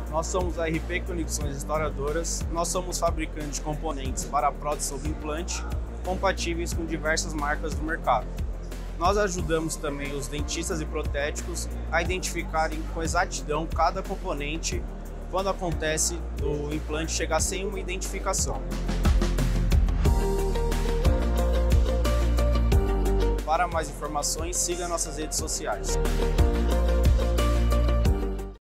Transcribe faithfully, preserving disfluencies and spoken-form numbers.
Nós somos a R P Conexões Restauradoras. Nós somos fabricantes de componentes para prótese sobre implante, compatíveis com diversas marcas do mercado. Nós ajudamos também os dentistas e protéticos a identificarem com exatidão cada componente quando acontece o implante chegar sem uma identificação. Para mais informações, siga nossas redes sociais.